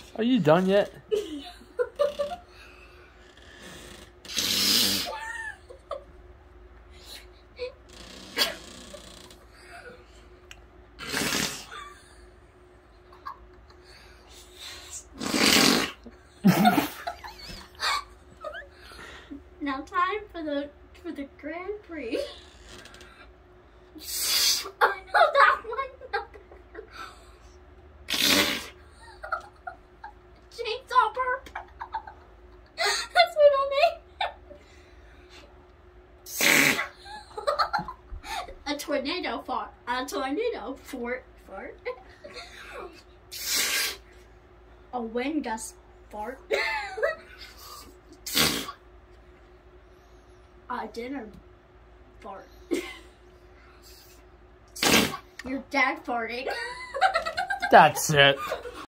Are you done yet? Now time for the Grand Prix. I know that one. Chainsaw burp. That's what I'll name. A tornado fart. A tornado fart. A wind gust fart. A dinner fart. Your dad farting. That's it.